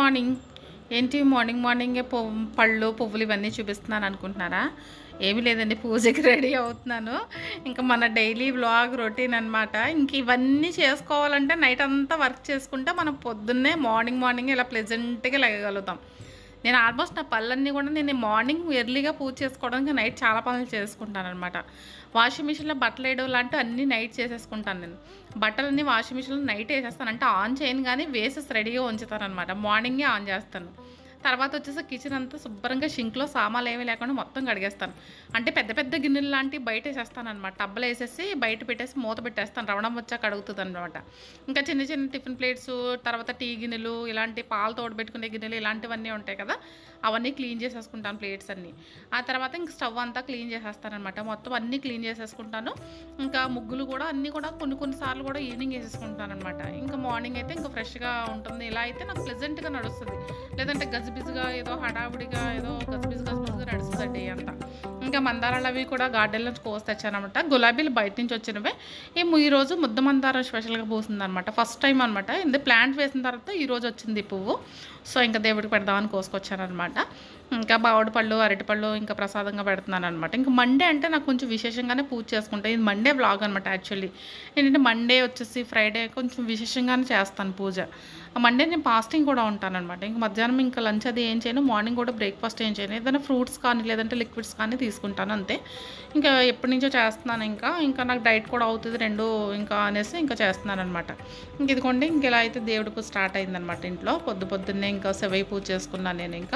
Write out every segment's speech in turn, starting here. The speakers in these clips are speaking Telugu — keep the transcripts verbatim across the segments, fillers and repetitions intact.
మార్నింగ్. ఏంటి మార్నింగ్ మార్నింగే పువ్వు పళ్ళు పువ్వులు ఇవన్నీ చూపిస్తున్నాను అనుకుంటున్నారా? ఏమీ లేదండి, పూజకి రెడీ అవుతున్నాను. ఇంకా మన డైలీ వ్లాగ్ రొటీన్ అనమాట. ఇంక ఇవన్నీ చేసుకోవాలంటే నైట్ అంతా వర్క్ చేసుకుంటే మనం పొద్దున్నే మార్నింగ్ మార్నింగ్ ఇలా ప్లెజెంట్గా లేగలుగుతాం. నేను ఆల్మోస్ట్ నా పనులన్నీ కూడా నేను మార్నింగ్ ఎర్లీగా పూజ చేసుకోవడానికి నైట్ చాలా పనులు చేసుకుంటాను అనమాట. వాషింగ్ మిషన్లో బట్టలు వేయడం లాంటివి అన్నీ నైట్ చేసేసుకుంటాను. నేను బట్టలన్నీ వాషింగ్ మిషన్లో నైట్ వేసేస్తాను. అంటే ఆన్ చేయను కానీ వేసేసి రెడీగా ఉంచుతాను అనమాట. మార్నింగే ఆన్ చేస్తాను. తర్వాత వచ్చేసి కిచెన్ అంతా శుభ్రంగా షింక్లో సామాన్లు ఏమీ లేకుండా మొత్తం కడిగేస్తాను. అంటే పెద్ద పెద్ద గిన్నెలు లాంటివి బయట వేసేస్తాను అనమాట. టబ్బలు వేసేసి బయట పెట్టేసి మూత పెట్టేస్తాను. రవణం వచ్చాక కడుగుతుంది అనమాట. ఇంకా చిన్న చిన్న టిఫిన్ ప్లేట్స్, తర్వాత టీ గిన్నెలు, ఇలాంటి పాలు తోడబెట్టుకునే గిన్నెలు ఇలాంటివన్నీ ఉంటాయి కదా, అవన్నీ క్లీన్ చేసేసుకుంటాను ప్లేట్స్ అన్నీ. ఆ తర్వాత ఇంక స్టవ్ అంతా క్లీన్ చేసేస్తాను అనమాట. మొత్తం అన్నీ క్లీన్ చేసేసుకుంటాను. ఇంకా ముగ్గులు కూడా అన్నీ కూడా కొన్ని కొన్నిసార్లు కూడా ఈవినింగ్ వేసేసుకుంటాను అనమాట. ఇంకా మార్నింగ్ అయితే ఇంకా ఫ్రెష్గా ఉంటుంది. ఇలా అయితే నాకు ప్లెజెంట్గా నడుస్తుంది. లేదంటే గజిబిజిగా ఏదో హడావుడిగా ఏదో గజిబిజి గజిబిజిగా నడుస్తుంది డే అంతా. ఇంకా మందారాలు అవి కూడా గార్డెన్ నుంచి కోసి తెచ్చానమాట. గులాబీలు బయట నుంచి వచ్చినవే. ఏమో ఈరోజు ముద్ద మందారం స్పెషల్గా పూసింది అనమాట. ఫస్ట్ టైం అనమాట. ఇది ప్లాంట్ వేసిన తర్వాత ఈరోజు వచ్చింది పువ్వు. సో ఇంకా దేవుడికి పెడదామని కోసుకొచ్చాను అనమాట. ఇంకా బావుడి పళ్ళు, అరటిపళ్ళు ఇంకా ప్రసాదంగా పెడుతున్నాను అనమాట. ఇంకా మండే అంటే నాకు కొంచెం విశేషంగానే పూజ చేసుకుంటాను. ఇది మండే బ్లాగ్ అనమాట. యాక్చువల్లీ ఏంటంటే మండే వచ్చేసి ఫ్రైడే కొంచెం విశేషంగానే చేస్తాను పూజ. మండే నేను ఫాస్టింగ్ కూడా ఉంటాను అనమాట. ఇంక మధ్యాహ్నం ఇంకా లంచ్ అది ఏం చేయను, మార్నింగ్ కూడా బ్రేక్ఫాస్ట్ ఏం చేయను. ఏదైనా ఫ్రూట్స్ కానీ లేదంటే లిక్విడ్స్ కానీ తీసుకుంటాను అంతే. ఇంకా ఎప్పటి నుంచో చేస్తున్నాను. ఇంకా ఇంకా నాకు డైట్ కూడా అవుతుంది రెండు ఇంకా అనేసి ఇంకా చేస్తున్నాను అనమాట. ఇంక ఇదిగోండి, ఇంక ఇలా అయితే దేవుడి పూజ స్టార్ట్ అయిందనమాట ఇంట్లో. పొద్దు పొద్దున్నే ఇంకా శివయ్య పూజ చేసుకున్నాను నేను. ఇంకా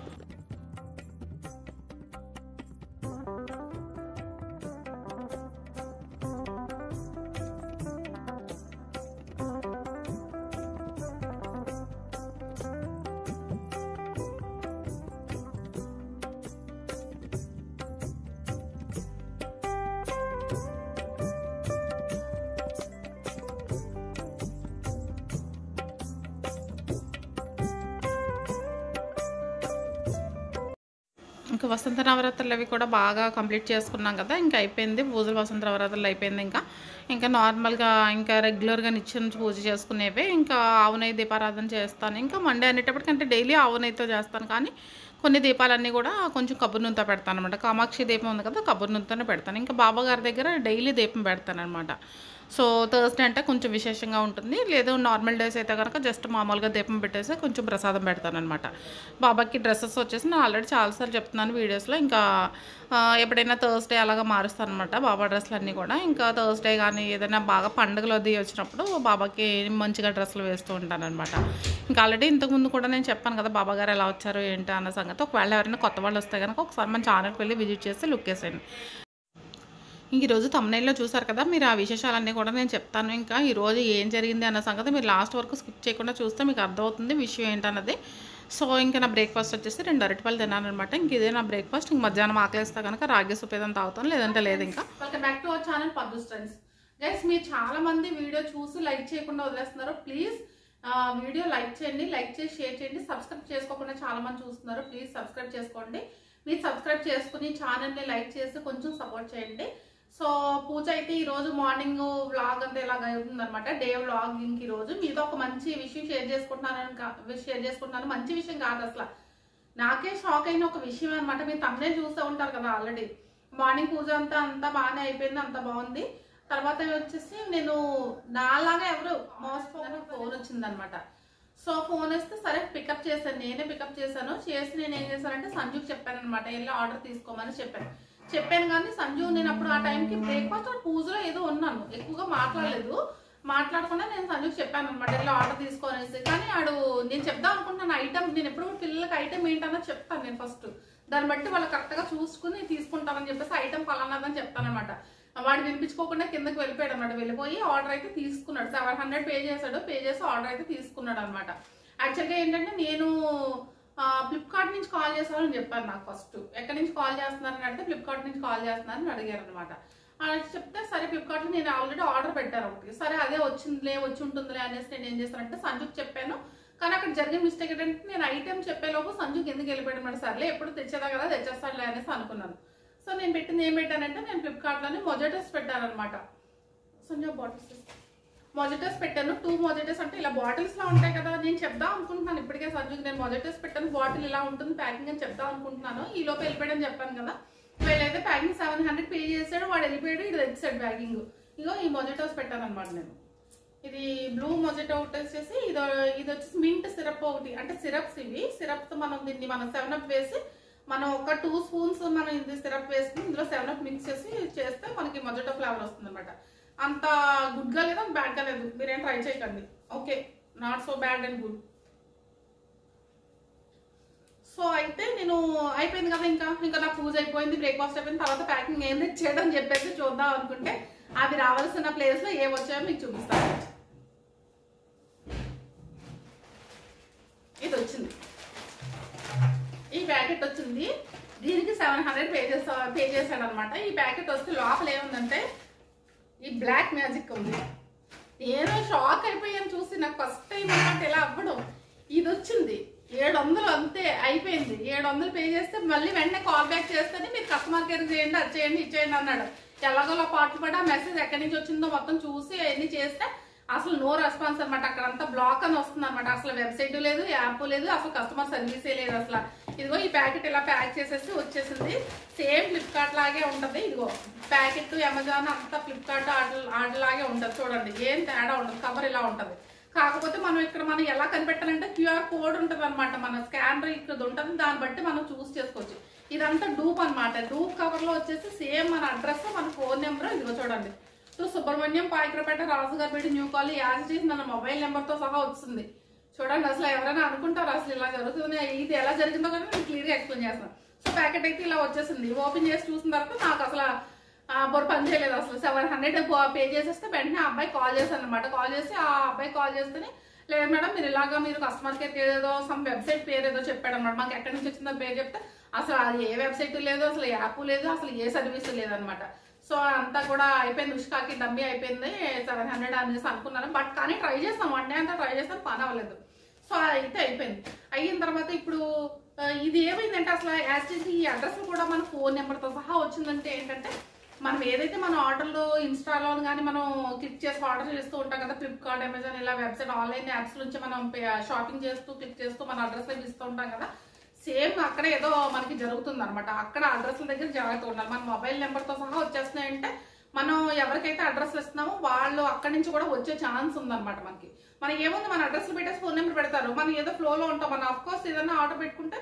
ఇంకా వసంత నవరాత్రులు అవి కూడా బాగా కంప్లీట్ చేసుకున్నాం కదా. ఇంకా అయిపోయింది పూజలు, వసంత నవరాత్రులు అయిపోయింది. ఇంకా ఇంకా నార్మల్గా ఇంకా రెగ్యులర్గా నిత్యం పూజ చేసుకునేవే. ఇంకా ఆవునెయ్యి దీపారాధన చేస్తాను. ఇంకా మండే అనేటప్పటికంటే డైలీ ఆవునెయ్యితో చేస్తాను. కానీ కొన్ని దీపాలన్నీ కూడా కొంచెం కొబ్బరి నూనెతో పెడతాను అనమాట. కామాక్షి దీపం ఉంది కదా, కొబ్బరి నూనెతోనే పెడతాను. ఇంకా బాబాగారి దగ్గర డైలీ దీపం పెడతాను అనమాట. సో థర్స్డే అంటే కొంచెం విశేషంగా ఉంటుంది. లేదు నార్మల్ డేస్ అయితే కనుక జస్ట్ మామూలుగా దీపం పెట్టేసి కొంచెం ప్రసాదం పెడతాను అనమాట. బాబాకి డ్రెస్సెస్ వచ్చేసి నేను ఆల్రెడీ చాలాసార్లు చెప్తున్నాను వీడియోస్లో. ఇంకా ఎప్పుడైనా థర్స్డే అలాగా మారుస్తాను అనమాట బాబా డ్రెస్సులు అన్నీ కూడా. ఇంకా థర్స్డే కానీ ఏదైనా బాగా పండుగలు అది వచ్చినప్పుడు బాబాకి మంచిగా డ్రెస్సులు వేస్తూ ఉంటాను అనమాట. ఇంకా ఆల్రెడీ ఇంతకుముందు కూడా నేను చెప్పాను కదా బాబా గారు ఎలా వచ్చారు ఏంటి అన్న సంగతి. ఒకవేళ ఎవరైనా కొత్త వాళ్ళు వస్తే కనుక ఒకసారి మన ఛానల్కి వెళ్ళి విజిట్ చేసి లుక్ వేసేయండి. ఇంక ఈరోజు thumbnailలో చూసారు కదా మీరు, ఆ విశేషాలన్నీ కూడా నేను చెప్తాను. ఇంకా ఈరోజు ఏం జరిగింది అన్న సంగతి మీరు లాస్ట్ వరకు స్కిప్ చేయకుండా చూస్తే మీకు అర్థమవుతుంది విషయం ఏంటన్నది. సో ఇంకా నా బ్రేక్ఫాస్ట్ వచ్చేసి రెండు అరటిపళ్ళు తిన్నాను అనమాట. ఇంక ఇదే నా బ్రేక్ఫాస్ట్. ఇంక మధ్యాహ్నం ఆకలిస్తే కనుక రాగి సూప్ ఏదైనా తాగుతాను, లేదంటే లేదు. ఇంకా welcome back to our channel Paddu friends. Guys, మీరు చాలా మంది వీడియో చూసి లైక్ చేయకుండా వదిలేస్తున్నారు. ప్లీజ్ వీడియో లైక్ చేయండి, లైక్ చేసి షేర్ చేయండి. సబ్స్క్రైబ్ చేసుకోకుండా చాలా మంది చూస్తున్నారు. ప్లీజ్ సబ్స్క్రైబ్ చేసుకోండి. మీరు సబ్స్క్రైబ్ చేసుకుని ఛానల్ని లైక్ చేసి కొంచెం సపోర్ట్ చేయండి. సో పూజ అయితే ఈరోజు మార్నింగ్ వ్లాగ్ అంతా ఇలాగ అవుతుంది అనమాట. Day vlog. ఇంక ఈరోజు మీతో ఒక మంచి విషయం షేర్ చేసుకుంటున్నాను షేర్ చేసుకుంటున్నాను మంచి విషయం కాదు అసలు, నాకే షాక్ అయిన ఒక విషయం అనమాట. మీరు తమ్మునే చూస్తూ ఉంటారు కదా ఆల్రెడీ. మార్నింగ్ పూజ అంతా అంతా బాగానే అయిపోయింది, అంత బాగుంది. తర్వాత వచ్చేసి నేను నాలాగా ఎవరు మోసపోయిన ఫోన్ వచ్చింది అనమాట. సో ఫోన్ వస్తే సరే పికప్ చేశాను, నేనే పికప్ చేశాను. చేసి నేను ఏం చేశానంటే సంజుకి చెప్పాను అనమాట, వెళ్ళి ఆర్డర్ తీసుకోమని చెప్పాను చెప్పాను కానీ సంజు నేను అప్పుడు ఆ టైంకి బ్రేక్ఫాస్ట్ పూజలో ఏదో ఉన్నాను, ఎక్కువగా మాట్లాడలేదు. మాట్లాడకుండా నేను సంజుకి చెప్పాను అనమాట, వెళ్ళి ఆర్డర్ తీసుకోనేసి. కానీ ఆడు నేను చెప్దాం అనుకుంటున్నాను ఐటమ్, నేను ఎప్పుడు పిల్లలకి ఐటమ్ ఏంటన్నా చెప్తాను నేను ఫస్ట్. దాన్ని బట్టి వాళ్ళు కరెక్ట్గా చూసుకుని తీసుకుంటారని చెప్పేసి ఐటమ్ ఫలానాదని చెప్తానమాట. వాడు వినిపించుకోకుండా కిందకి వెళ్ళిపోయాడు అనమాట. వెళ్ళిపోయి ఆర్డర్ అయితే తీసుకున్నాడు. సెవెన్ హండ్రెడ్ పే చేశాడు. పే చేసి ఆర్డర్ అయితే తీసుకున్నాడు అనమాట. యాక్చువల్గా ఏంటంటే నేను ఫ్లిప్కార్ట్ నుంచి కాల్ చేస్తారని చెప్పారు నాకు ఫస్ట్. ఎక్కడి నుంచి కాల్ చేస్తున్నారని అడిగితే ఫ్లిప్కార్ట్ నుంచి కాల్ చేస్తున్నారని అడిగారు అనమాట. అలా చెప్తే సరే ఫ్లిప్కార్ట్లో నేను ఆల్రెడీ ఆర్డర్ పెట్టాను ఒకటి. సరే అదే వచ్చిందిలే వచ్చి ఉంటుందిలే అనేసి నేను ఏం చేస్తానంటే సంజుకి చెప్పాను. కానీ అక్కడ జరిగిన మిస్టేక్ ఏంటంటే నేను ఐటెం చెప్పేలోపు సంజుకి ఎందుకు వెళ్ళిపోయాడు అనమాట. సర్లే ఎప్పుడు తెచ్చేదా కదా తెచ్చేస్తాడులే అనేసి అనుకున్నాను. సో నేను పెట్టింది ఏం పెట్టానంటే నేను ఫ్లిప్కార్ట్లోనే మొజాటోస్ పెట్టాను అనమాట. సంజు బాటిల్స్ మొజిటోస్ పెట్టాను. టూ మొజిటోస్ అంటే ఇలా బాటిల్స్ లా ఉంటాయి కదా, నేను చెప్దాం అనుకుంటున్నాను ఇప్పటికే సంజుకి నేను మొజిటోస్ పెట్టాను, బాటిల్ ఇలా ఉంటుంది ప్యాకింగ్ అని చెప్దాం అనుకుంటున్నాను. ఈ లోపు వెళ్ళిపోయాడని చెప్పాను కదా, వీళ్ళైతే ప్యాకింగ్ సెవెన్ హండ్రెడ్ పే చేసాడు, వాడు వెళ్ళిపోయాడు, ఇది తెచ్చాడు ప్యాకింగ్. ఇగో ఈ మొజిటోస్ పెట్టాను అనమాట నేను. ఇది బ్లూ మొజిటో ఒకటి వచ్చేసి ఇది ఇది వచ్చేసి మింట్ సిరప్ ఒకటి, అంటే సిరప్స్ ఇవి సిరప్స్ మనం దీన్ని మనం సెవెన్ అప్ వేసి మనం ఒక టూ స్పూన్స్ మనం ఇది సిరప్ వేసుకుని ఇందులో సెవెన్ అప్ మిక్స్ చేసి చేస్తే మనకి మొజిటో ఫ్లేవర్ వస్తుంది అనమాట. అంత గుడ్ గా లేదు, బ్యాడ్ గా లేదు, మీరేం ట్రై చేయకండి. Okay, not so bad and good. So అయితే నేను అయిపోయింది కదా, ఇంకా ఇంకా నా పూజ అయిపోయింది, బ్రేక్ఫాస్ట్ అయిపోయింది, తర్వాత ప్యాకింగ్ ఏం చేయడం అని చెప్పేసి చూద్దాం అనుకుంటే అవి రావాల్సిన ప్లేస్ లో ఏం వచ్చాయో మీకు చూపిస్తాను. ఇది వచ్చింది, ఈ ప్యాకెట్ వచ్చింది, దీనికి సెవెన్ హండ్రెడ్ పే చేసా పే చేశాడు అనమాట. ఈ ప్యాకెట్ వస్తే లోపల ఏముందంటే ఈ బ్లాక్ మ్యాజిక్ ఉంది. నేను షాక్ అయిపోయాను చూసి, నాకు ఫస్ట్ టైం అన్నమాట ఇలా అవ్వడం. ఇది వచ్చింది ఏడు వందలు అంతే, అయిపోయింది. ఏడు వందలు పే చేస్తే మళ్ళీ వెంటనే కాల్ బ్యాక్ చేస్తేనే మీరు కస్టమర్ కేర్ చేయండి, అది చేయండి, ఇచ్చేయండి అన్నాడు. ఎలాగోలా పాటలు పడి ఆ మెసేజ్ ఎక్కడి నుంచి వచ్చిందో మొత్తం చూసి అవన్నీ చేస్తే అసలు నో రెస్పాన్స్ అనమాట. అక్కడంతా బ్లాక్ అని వస్తుంది అనమాట. అసలు వెబ్సైట్ లేదు, యాప్ లేదు, అసలు కస్టమర్ సర్వీసే లేదు అసలు. ఇదిగో ఈ ప్యాకెట్ ఇలా ప్యాక్ చేసేసి వచ్చేసింది. సేమ్ ఫ్లిప్కార్ట్ లాగే ఉంటది. ఇదిగో ప్యాకెట్ అమెజాన్ అంతా ఫ్లిప్కార్ట్ ఆర్డర్ ఆర్డర్ లాగే ఉంటది. చూడండి ఏం తేడా ఉండదు, కవర్ ఇలా ఉంటది. కాకపోతే మనం ఇక్కడ మనం ఎలా కనిపెట్టాలంటే క్యూఆర్ కోడ్ ఉంటది అనమాట, మన స్కానర్ ఇక్కడ ఉంటది, దాన్ని బట్టి మనం చూస్ చేసుకోవచ్చు. ఇదంతా డూప్ అనమాట. డూప్ కవర్ లో వచ్చేసి సేమ్ మన అడ్రస్, మన ఫోన్ నెంబర్ ఇదిగో చూడండి. So Subrahmanyam Payakaraopeta Rajugaripeta new colony as it మన మొబైల్ నెంబర్ తో సహా వస్తుంది. చూడండి అసలు ఎవరైనా అనుకుంటారు అసలు ఇలా జరుగుతుంది, ఇది ఎలా జరిగిందో కానీ నేను క్లియర్ గా ఎక్స్ప్లెయిన్ చేస్తాను. సో ప్యాకెట్ అయితే ఇలా వచ్చేసింది. ఓపెన్ చేసి చూసిన తర్వాత నాకు అసలు బొర పని చేయలేదు. అసలు సెవెన్ హండ్రెడ్ పే చేసేస్తే వెంటనే ఆ అబ్బాయి కాల్ చేశాను అనమాట. కాల్ చేసి ఆ అబ్బాయి కాల్ చేస్తేనే లేదు మేడం మీరు ఇలాగా మీరు కస్టమర్ కేర్ ఏదో సమ్ వెబ్సైట్ పేరు ఏదో చెప్పాడు అనమాట. మాకు ఎక్కడి నుంచి వచ్చిందో పేరు చెప్తే అసలు అది ఏ వెబ్సైట్ లేదు, అసలు యాప్ లేదు, అసలు ఏ సర్వీస్ లేదనమాట. సో అంతా కూడా అయిపోయింది, ఉష్కాకి డబ్బీ అయిపోయింది, సెవెన్ హండ్రెడ్ అనేసి అనుకున్నాను. బట్ కానీ ట్రై చేస్తాం, వన్ డే అంతా ట్రై చేస్తాం, పని అవ్వలేదు. సో అయితే అయిపోయింది. అయిన తర్వాత ఇప్పుడు ఇది ఏమైందంటే అసలు యాజ్ ఈ అడ్రస్ కూడా మన ఫోన్ నెంబర్తో సహా వచ్చిందంటే ఏంటంటే మనం ఏదైతే మన ఆర్డర్లో ఇన్స్టాలో కానీ మనం క్లిక్ చేసి ఆర్డర్ చేస్తూ ఉంటాం కదా, ఫ్లిప్కార్ట్ అమెజాన్ ఇలా వెబ్సైట్ ఆన్లైన్ యాప్స్ నుంచి మనం షాపింగ్ చేస్తూ క్లిక్ చేస్తూ మన అడ్రస్ దగ్గర ఇస్తూ ఉంటాం కదా, సేమ్ అక్కడ ఏదో మనకి జరుగుతుంది అనమాట. అక్కడ అడ్రస్ల దగ్గర జాగ్రత్త ఉండాలి. మన మొబైల్ నెంబర్తో సహా వచ్చేస్తున్నాయంటే మనం ఎవరికైతే అడ్రస్ ఇస్తున్నామో వాళ్ళు అక్కడి నుంచి కూడా వచ్చే ఛాన్స్ ఉందన్నమాట. మనకి మనకి ఏముంది, మన అడ్రస్లు పెట్టేసి ఫోన్ నెంబర్ పెడతారు, మనం ఏదో ఫ్లోలో ఉంటాం. మనం అఫ్ కోర్స్ ఏదైనా ఆర్డర్ పెట్టుకుంటే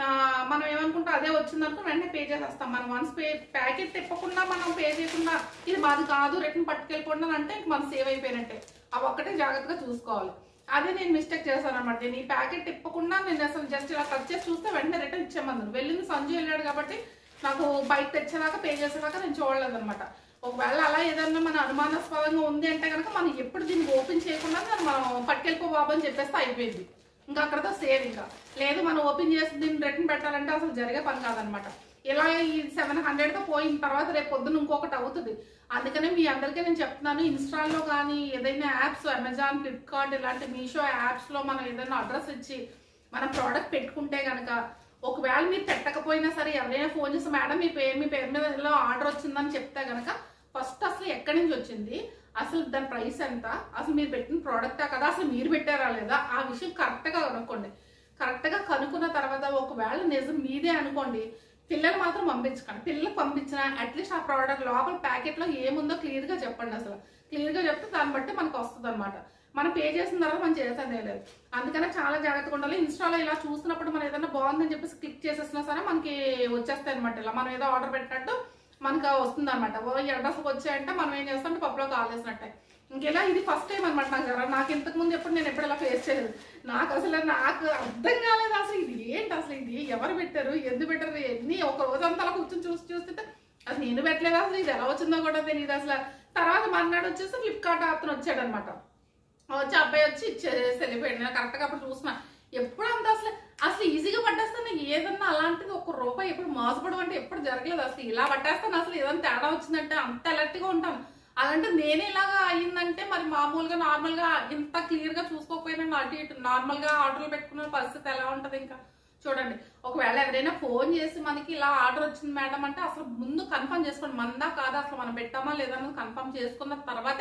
మనం ఏమనుకుంటాం అదే వచ్చిందనుకో వెంటనే పే చేసేస్తాం. మనం వన్స్ పే ప్యాకెట్ తిప్పకుండా మనం పే చేయకుండా ఇది మాది కాదు రిటర్న్ పట్టుకెళ్ళిపోండి అంటే మనం సేవ్ అయిపోయినట్టే. అవి ఒక్కటే జాగ్రత్తగా చూసుకోవాలి. అదే నేను మిస్టేక్ చేశాను అనమాట. నేను ఈ ప్యాకెట్ తిప్పకుండా నేను అసలు జస్ట్ ఇలా కట్ చేసి చూస్తే వెంటనే రిటర్న్ ఇచ్చేమన్నాను. వెళ్ళింది సంజు వెళ్ళాడు కాబట్టి నాకు బైక్ తెచ్చేదాకా పే చేసేదాకా నేను చూడలేదు అనమాట. ఒకవేళ అలా ఏదన్నా మన అనుమానాస్పదంగా ఉంది అంటే కనుక మనం ఎప్పుడు దీన్ని ఓపెన్ చేయకుండా మనం పట్టుకెళ్ళిపో బాబు అని చెప్పేస్తే అయిపోయింది. ఇంకా అక్కడతో సేవ్. ఇంకా లేదు మనం ఓపెన్ చేసి దీన్ని రిటర్న్ పెట్టాలంటే అసలు జరిగే పని కాదనమాట. ఇలా ఈ సెవెన్ హండ్రెడ్ తో పోయిన తర్వాత రేపు పొద్దున ఇంకొకటి అవుతుంది. అందుకనే మీ అందరికీ నేను చెప్తున్నాను, ఇన్స్టాల్లో కానీ ఏదైనా యాప్స్ అమెజాన్, ఫ్లిప్కార్ట్ ఇలాంటి మీషో యాప్స్ లో మనం ఏదైనా అడ్రస్ ఇచ్చి మన ప్రోడక్ట్ పెట్టుకుంటే కనుక ఒకవేళ మీరు పెట్టకపోయినా సరే ఎవరైనా ఫోన్ చేసి మేడం మీ పేరు మీ పేరు మీద ఇలా ఆర్డర్ వచ్చిందని చెప్తే కనుక ఫస్ట్ అసలు ఎక్కడి నుంచి వచ్చింది, అసలు దాని ప్రైస్ ఎంత, అసలు మీరు పెట్టిన ప్రోడక్టా కదా, అసలు మీరు పెట్టారా లేదా, ఆ విషయం కరెక్ట్ గా కనుక్కోండి. కరెక్ట్ గా కనుక్కున్న తర్వాత ఒకవేళ నిజం మీదే అనుకోండి, పిల్లలు మాత్రం పంపించకండి. పిల్లలకు పంపించిన అట్లీస్ట్ ఆ ప్రోడక్ట్ లోపల ప్యాకెట్ లో ఏముందో క్లియర్ గా చెప్పండి. అసలు క్లియర్ గా చెప్తే దాన్ని బట్టి మనకు వస్తుంది అనమాట. మనం పే చేసిన తర్వాత మనం చేసేదే లేదు. అందుకనే చాలా జాగ్రత్తగా ఉండాలి. ఇన్స్టాలో ఇలా చూసినప్పుడు మనం ఏదైనా బాగుందని చెప్పేసి క్లిక్ చేసేసినా సరే మనకి వచ్చేస్తాయి అనమాట. ఇలా మనం ఏదో ఆర్డర్ పెట్టినట్టు మనకు వస్తుంది అనమాట. ఈ అడ్రస్కి వచ్చాయంటే మనం ఏం చేస్తామంటే పప్పులో కాల్ చేసినట్టే. ఇంకెలా ఇది ఫస్ట్ టైం అనమాట నాకు జరగ. నాకు ఇంతకు ముందు ఎప్పుడు నేను ఎప్పుడు ఇలా ఫేస్ చేయలేదు. నాకు అసలు నాకు అర్థం కాలేదు అసలు ఇది ఏంటి, అసలు ఇది ఎవరు పెట్టారు, ఎందుకు పెట్టారు, ఎన్ని ఒక రోజంతా అలా కూర్చొని చూసి చూస్తుంటే అసలు నేను పెట్టలేదు, అసలు ఇది ఎలా వచ్చిందో కూడా తెలియదు అసలు. తర్వాత మన్నాడు వచ్చేసి ఫ్లిప్కార్ట్ అతను వచ్చాడు అనమాట. వచ్చి అబ్బాయి వచ్చి ఇచ్చేసి వెళ్ళిపోయాడు. నేను కరెక్ట్గా అప్పుడు చూసిన ఎప్పుడు అంత అసలు అసలు ఈజీగా పట్టేస్తాను ఏదన్నా అలాంటిది ఒక్క రూపాయి ఎప్పుడు మోసపడం అంటే ఎప్పుడు జరగలేదు. అసలు ఇలా పట్టేస్తాను అసలు ఏదైనా తేడా వచ్చిందంటే అంత అలర్ట్గా ఉంటాను. అలాంటి నేనే ఇలాగా అయ్యిందంటే మరి మామూలుగా నార్మల్ గా ఇంత క్లియర్ గా చూసుకోకపోయినా అటు ఇటు నార్మల్ గా ఆర్డర్లు పెట్టుకున్న పరిస్థితి ఎలా ఉంటది. ఇంకా చూడండి, ఒకవేళ ఎవరైనా ఫోన్ చేసి మనకి ఇలా ఆర్డర్ వచ్చింది మేడం అంటే అసలు ముందు కన్ఫర్మ్ చేసుకోండి, మందా కాదా, అసలు మనం పెట్టామా లేదా కన్ఫర్మ్ చేసుకున్న తర్వాతే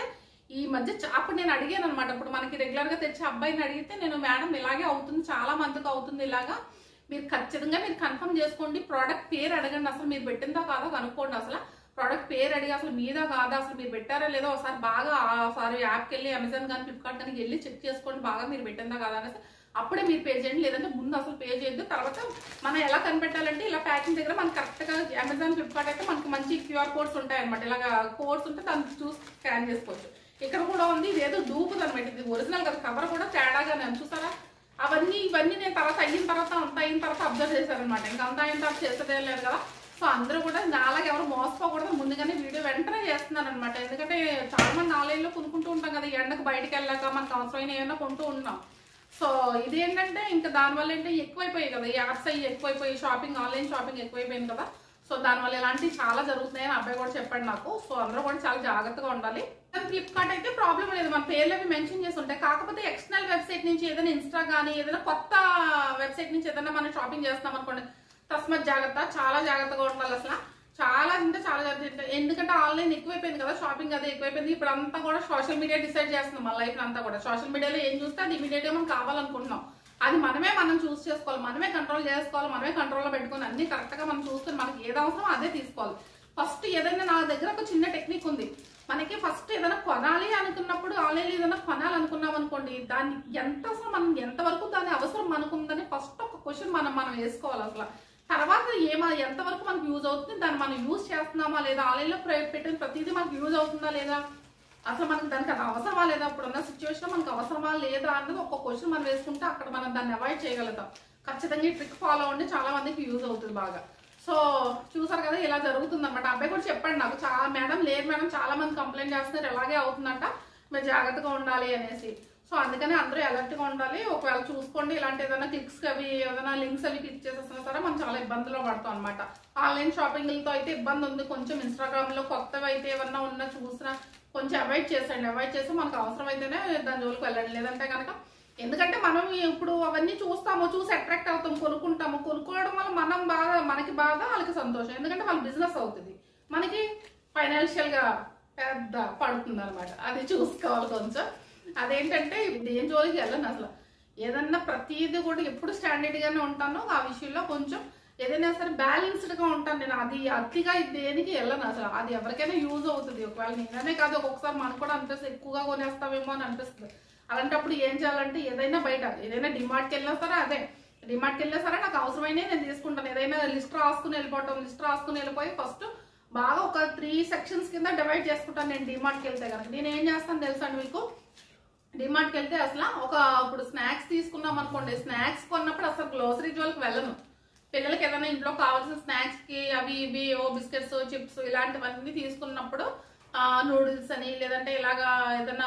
ఈ మధ్య అప్పుడు నేను అడిగాను అనమాట. ఇప్పుడు మనకి రెగ్యులర్ గా తెచ్చే అబ్బాయిని అడిగితే నేను మేడం ఇలాగే అవుతుంది, చాలా మందికి అవుతుంది ఇలాగా, మీరు ఖచ్చితంగా మీరు కన్ఫర్మ్ చేసుకోండి, ప్రోడక్ట్ పేరు అడగండి, అసలు మీరు పెట్టిందా కాదో కనుక్కోండి, అసలు ప్రోడక్ట్ పేరు అడిగి అసలు మీదా కాదా, అసలు మీరు పెట్టారా లేదో ఒకసారి బాగా ఒకసారి యాప్కి వెళ్ళి అమెజాన్ కానీ ఫ్లిప్కార్ట్ కానీ వెళ్ళి చెక్ చేసుకోండి బాగా మీరు పెట్టిందా కాదా అనేసి అప్పుడే మీరు పే చేయండి. లేదంటే ముందు అసలు పే చేయొద్దు. తర్వాత మనం ఎలా కనిపెట్టాలంటే ఇలా ప్యాకింగ్ దగ్గర మనకి కరెక్ట్గా అమెజాన్ ఫ్లిప్కార్ట్ అయితే మనకి మంచి క్యూఆర్ కోడ్స్ ఉంటాయి అనమాట. ఇలాగ కోడ్స్ ఉంటే దాన్ని చూసి స్కాన్ చేసుకోవచ్చు. ఇక్కడ కూడా ఉంది, ఇది ఏదో దూపుది అనమాట, ఇది ఒరిజినల్ కదా, కవర్ కూడా తేడాగానే చూసారా. అవన్నీ ఇవన్నీ నేను తర్వాత అయిన తర్వాత అంత అయిన తర్వాత అబ్జర్వ్ చేశారనమాట. ఇంకా అంత అయిన తర్వాత చేసేదే లేదు కదా. సో అందరూ కూడా నాలాగే ఎవరు మోసపోకూడదు ముందుగానే వీడియో వెంటనే చేస్తున్నాను అనమాట. ఎందుకంటే చాలా మంది ఆన్లైన్లో కొనుక్కుంటూ ఉంటాం కదా, ఎండకు బయటకు వెళ్ళాక మనకు అవసరమైన ఏమైనా కొంటూ ఉంటాం. సో ఇదేంటంటే ఇంకా దానివల్ల ఏంటంటే ఎక్కువైపోయాయి కదా, ఈ యాప్స్ అయ్యి ఎక్కువైపోయి షాపింగ్, ఆన్లైన్ షాపింగ్ ఎక్కువైపోయింది కదా. సో దానివల్ల ఇలాంటివి చాలా జరుగుతున్నాయని అబ్బాయి కూడా చెప్పాడు నాకు. సో అందరూ కూడా చాలా జాగ్రత్తగా ఉండాలి. ఫ్లిప్కార్ట్ అయితే ప్రాబ్లం లేదు, మన పేర్లు అవి మెన్షన్ చేసి ఉంటాయి. కాకపోతే ఎక్స్టర్నల్ వెబ్సైట్ నుంచి ఏదైనా ఇన్స్టా కానీ ఏదైనా కొత్త వెబ్సైట్ నుంచి ఏదైనా మనం షాపింగ్ చేస్తాం అనుకోండి, తస్మత్ జాగ్రత్త, చాలా జాగ్రత్తగా ఉండాలి. అసలు చాలా అంటే చాలా జాగ్రత్త. ఎందుకంటే ఆన్లైన్ ఎక్కువైపోయింది కదా, షాపింగ్ అదే ఎక్కువైపోయింది. ఇప్పుడు అంతా కూడా సోషల్ మీడియా డిసైడ్ చేస్తుంది మన లైఫ్ అంతా కూడా. సోషల్ మీడియాలో ఏం చూస్తే అది ఇమీడియట్ గా మనం కావాలనుకుంటున్నాం, అది మనమే మనం చూస్ చేసుకోవాలి, మనమే కంట్రోల్ చేసుకోవాలి, మనమే కంట్రోల్లో పెట్టుకుని అన్ని కరెక్ట్ గా మనం చూసుకుని మనకి ఏది అవసరం అదే తీసుకోవాలి. ఫస్ట్ ఏదైనా నా దగ్గర ఒక చిన్న టెక్నిక్ ఉంది. మనకి ఫస్ట్ ఏదైనా కొనాలి అనుకున్నప్పుడు ఆన్లైన్లో ఏదైనా కొనాలనుకున్నాం అనుకోండి, దాన్ని ఎంత అసలు మనం ఎంతవరకు దాని అవసరం మనకుందని ఫస్ట్ ఒక క్వశ్చన్ మనం మనం వేసుకోవాలి. అసలు తర్వాత ఏమో ఎంతవరకు మనకు యూజ్ అవుతుంది, దాన్ని మనం యూజ్ చేస్తున్నామా లేదా, ఆన్లైన్లో పెట్టిన ప్రతిదీ మనకు యూజ్ అవుతుందా లేదా, అసలు మనకు దానికి అది అవసరమా లేదా, ఇప్పుడున్న సిచ్యువేషన్ మనకు అవసరమా లేదా అన్నది ఒక క్వశ్చన్ మనం వేసుకుంటే అక్కడ మనం దాన్ని అవాయిడ్ చేయగలుగుతాం. ఖచ్చితంగా ఈ ట్రిక్ ఫాలో అవ్వండి, చాలా మందికి యూజ్ అవుతుంది బాగా. సో చూసారు కదా ఇలా జరుగుతుంది అనమాట. అబ్బాయి కూడా చెప్పండి నాకు, చాలా మేడం లేదు మేడం చాలా మంది కంప్లైంట్ చేస్తున్నారు ఇలాగే అవుతుందంట, మీరు జాగ్రత్తగా ఉండాలి అనేసి. సో అందుకని అందరూ అలర్ట్ గా ఉండాలి. ఒకవేళ చూసుకోండి ఇలాంటి ఏదైనా క్లిక్స్ అవి ఏదైనా లింక్స్ అవి క్లిక్ చేసేస్తున్నా సరే మనం చాలా ఇబ్బందులో పడతాం అనమాట. ఆన్లైన్ షాపింగ్లతో అయితే ఇబ్బంది ఉంది కొంచెం. ఇన్స్టాగ్రామ్ లో కొత్తవి అయితే ఏమన్నా ఉన్నా చూసినా కొంచెం అవాయిడ్ చేసండి. అవాయిడ్ చేసి మనకు అవసరం అయితేనే దాని జోలికి వెళ్ళండి, లేదంటే కనుక ఎందుకంటే మనం ఇప్పుడు అవన్నీ చూస్తాము, చూసి అట్రాక్ట్ అవుతాం, కొనుక్కుంటాము. కొనుక్కోవడం వల్ల మనం బాగా, మనకి బాధ, వాళ్ళకి సంతోషం. ఎందుకంటే వాళ్ళ బిజినెస్ అవుతుంది, మనకి ఫైనాన్షియల్ గా పెద్ద పడుతుంది అనమాట. అది చూసుకోవాలి కొంచెం. అదేంటంటే దేని జోలికి వెళ్ళను అసలు. ఏదన్నా ప్రతిదీ కూడా ఎప్పుడు స్టాండర్డ్ గానే ఉంటాను. ఆ విషయంలో కొంచెం ఏదైనా సరే బ్యాలెన్స్డ్ గా ఉంటాను నేను. అది అతిగా దేనికి వెళ్ళను అసలు. అది ఎవరికైనా యూజ్ అవుతుంది. ఒకవేళ నేననే కాదు, ఒక్కొక్కసారి మనకు కూడా అనిపిస్తుంది ఎక్కువగా కొనేస్తామేమో అని అనిపిస్తుంది. అలాంటప్పుడు ఏం చేయాలంటే ఏదైనా బయట ఏదైనా డిమార్ట్కి వెళ్ళినా సరే అదే డిమార్ట్కి వెళ్ళినా సరే నాకు అవసరమైన నేను తీసుకుంటాను. ఏదైనా లిస్ట్ రాసుకుని వెళ్ళిపోవటం, లిస్ట్ రాసుకుని వెళ్ళిపోయి ఫస్ట్ బాగా ఒక త్రీ సెక్షన్స్ కింద డివైడ్ చేసుకుంటాను నేను. డిమార్ట్కి వెళ్తే కనుక నేను ఏం చేస్తాను తెలుసా అండి మీకు, డిమార్ట్కి వెళ్తే అసలు ఒక ఇప్పుడు స్నాక్స్ తీసుకున్నాం అనుకోండి, స్నాక్స్ కొన్నప్పుడు అసలు గ్రోసరీ జోలికి వెళ్ళను. పిల్లలకి ఏదైనా ఇంట్లో కావాల్సిన స్నాక్స్ కి అవి ఇవి ఓ బిస్కెట్స్ చిప్స్ ఇలాంటివన్నీ తీసుకున్నప్పుడు నూడిల్స్ అని లేదంటే ఇలాగా ఏదైనా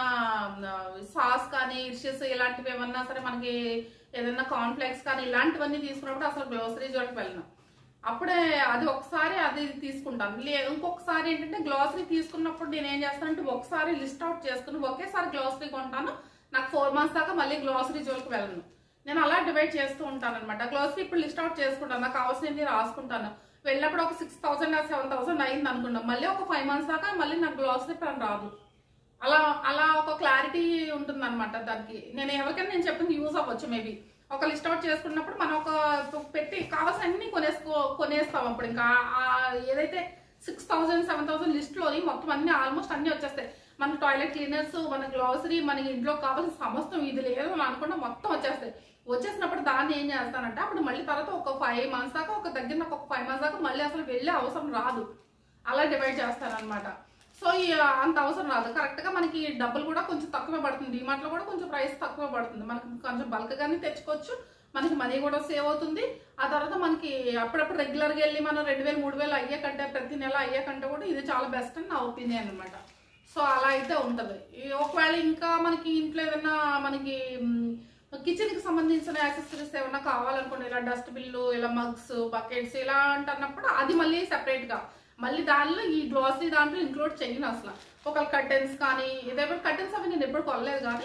సాస్ కానీ ఇర్షెస్ ఇలాంటివి ఏమన్నా సరే మనకి ఏదైనా కాన్ఫ్లెక్స్ కానీ ఇలాంటివన్నీ తీసుకున్నప్పుడు అసలు గ్రోసరీ జోలికి వెళ్ళను. అప్పుడే అది ఒకసారి అది తీసుకుంటాను. లే ఇంకొకసారి ఏంటంటే గ్రోసరీ తీసుకున్నప్పుడు నేను ఏం చేస్తానంటే ఒకసారి లిస్ట్ అవుట్ చేసుకుని ఒకేసారి గ్రోసరీ కొంటాను. నాకు ఫోర్ మంత్స్ దాకా మళ్ళీ గ్రోసరీ జోలికి వెళ్ళను. నేను అలా డివైడ్ చేస్తూ ఉంటాను అనమాట. గ్రోసరీ ఇప్పుడు లిస్ట్ అవుట్ చేసుకుంటాను, నాకు కావాల్సినవి రాసుకుంటాను. వెళ్ళినప్పుడు ఒక సిక్స్ థౌసండ్ సెవెన్ థౌసండ్ అయింది అనుకున్నాం, మళ్ళీ ఒక ఫైవ్ మంత్స్ దాకా మళ్ళీ నాకు గ్రోసరీ పని రాదు. అలా అలా ఒక క్లారిటీ ఉంటుంది అనమాట దానికి. నేను ఎవరికైనా నేను చెప్పింది యూజ్ అవ్వచ్చు. మేబీ ఒక లిస్ట్ అవుట్ చేసుకున్నప్పుడు మనం ఒక పెట్టి కావాల్సిన అన్ని కొనేసుకో కొనేస్తాం. అప్పుడు ఇంకా ఏదైతే six thousand seven thousand list లోని మొత్తం అన్ని ఆల్మోస్ట్ అన్ని వచ్చేస్తాయి. మన టాయిలెట్ క్లీనర్స్, మన గ్రోసరీ, మనకి ఇంట్లో కావాల్సిన సమస్తం ఇది లేదు అని అనుకుంటే మొత్తం వచ్చేస్తాయి. వచ్చేసినప్పుడు దాన్ని ఏం చేస్తానంటే అప్పుడు మళ్ళీ తర్వాత ఒక ఫైవ్ మంత్స్ దాకా ఒక దగ్గర నాకు ఒక ఫైవ్ మంత్స్ దాకా మళ్ళీ అసలు వెళ్ళే అవసరం రాదు. అలా డివైడ్ చేస్తాను అనమాట. సో అంత అవసరం రాదు. కరెక్ట్ గా మనకి డబ్బులు కూడా కొంచెం తక్కువ పడుతుంది. డిమార్ట్ లో కూడా కొంచెం ప్రైస్ తక్కువ పడుతుంది. మనకి కొంచెం బల్క్ గానే తెచ్చుకోవచ్చు, మనకి మనీ కూడా సేవ్ అవుతుంది. ఆ తర్వాత మనకి అప్పుడప్పుడు రెగ్యులర్ గా వెళ్ళి మనం రెండు వేలు మూడు వేలు అయ్యే కంటే ప్రతి నెల అయ్యే కంటే కూడా ఇది చాలా బెస్ట్ అని నా ఒపీనియన్ అనమాట. సో అలా అయితే ఉంటది. ఒకవేళ ఇంకా మనకి ఇంట్లో ఏదైనా మనకి కిచెన్ కి సంబంధించిన యాక్సెసరీస్ ఏమన్నా కావాలనుకోండి, ఇలా డస్ట్ బిల్లు, ఇలా మగ్స్, బకెట్స్ ఇలా అంటున్నప్పుడు అది మళ్ళీ సెపరేట్ గా మళ్ళీ దానిలో ఈ గ్రోసరీ దాంట్లో ఇంక్లూడ్ చేయను అసలు. ఒక కర్టెన్స్ కానీ ఏదైనా కర్టెన్స్ అవి నేను ఎప్పుడు కొనలేదు, కానీ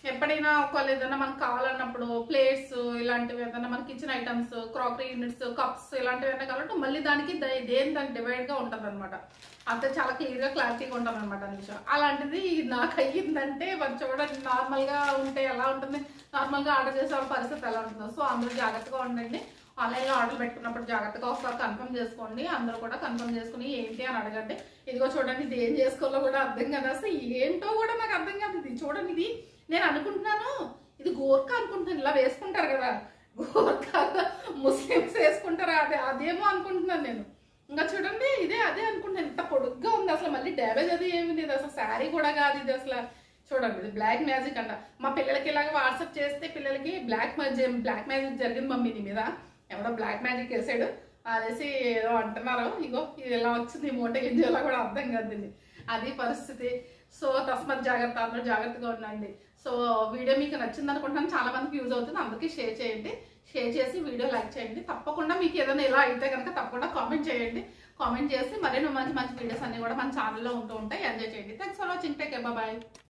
ఎప్పుడైనా ఒకవేళ ఏదైనా మనకు కావాలన్నప్పుడు ప్లేట్స్ ఇలాంటివి ఏదైనా మన kitchen items, crockery units, cups ఇలాంటివి ఏమైనా కావాలంటే మళ్ళీ దానికి దేని దానికి డివైడ్ గా ఉంటుంది అనమాట. అంతే చాలా క్లియర్ గా క్లారిటీగా ఉంటుంది అనమాట నిమిషం. అలాంటిది నాకు అయ్యిందంటే మరి చూడండి, నార్మల్ గా ఉంటే ఎలా ఉంటుంది, నార్మల్ గా ఆర్డర్ చేసే వాళ్ళ పరిస్థితి ఎలా ఉంటుందో. సో అందరూ జాగ్రత్తగా ఉండండి. ఆన్లైన్ లో ఆర్డర్ పెట్టుకున్నప్పుడు జాగ్రత్తగా ఒకసారి కన్ఫర్మ్ చేసుకోండి. అందరూ కూడా కన్ఫర్మ్ చేసుకుని ఏంటి అని అడగండి. ఇదిగో చూడండి, ఇది ఏం చేసుకోవాలో కూడా అర్థం కదా, అసలు ఏంటో కూడా నాకు అర్థం కాదు. ఇది చూడండి, ఇది నేను అనుకుంటున్నాను ఇది గోర్ఖా అనుకుంటున్నాను, ఇలా వేసుకుంటారు కదా గోర్ఖా, ముస్లిమ్స్ వేసుకుంటారు, అదే అదేమో అనుకుంటున్నాను నేను. ఇంకా చూడండి, ఇదే అదే అనుకుంటున్నాను. ఎంత పొడుగ్గా ఉంది అసలు, మళ్ళీ డ్యామేజ్ అది ఏమి లేదు అసలు, శారీ కూడా కాదు ఇది అసలు. చూడండి, ఇది బ్లాక్ మ్యాజిక్ అంట. మా పిల్లలకి ఇలాగ వాట్సాప్ చేస్తే పిల్లలకి బ్లాక్ మ్యాజిక్ బ్లాక్ మ్యాజిక్ జరిగింది మమ్మీ నీ మీద, ఎవరో బ్లాక్ మ్యాజిక్ వేసాడు అనేసి ఏదో అంటున్నారు. ఇగో ఇది ఎలా వచ్చింది, మూట ఏం చేయాలో కూడా అర్థం కాదు, అది పరిస్థితి. సో తస్మత్ జాగ్రత్త, అందరూ జాగ్రత్తగా ఉండండి. సో వీడియో మీకు నచ్చింది అనుకుంటున్నాను, చాలా మందికి యూజ్ అవుతుంది, అందరికీ షేర్ చేయండి. షేర్ చేసి వీడియో లైక్ చేయండి. తప్పకుండా మీకు ఏదైనా ఇలా అయితే కనుక తప్పకుండా కామెంట్ చేయండి. కామెంట్ చేసి మరిన్ని మంచి మంచి వీడియోస్ అన్ని కూడా మన ఛానల్లో ఉంటూ ఉంటాయి, ఎంజాయ్ చేయండి. Thanks for watching, take care, bye.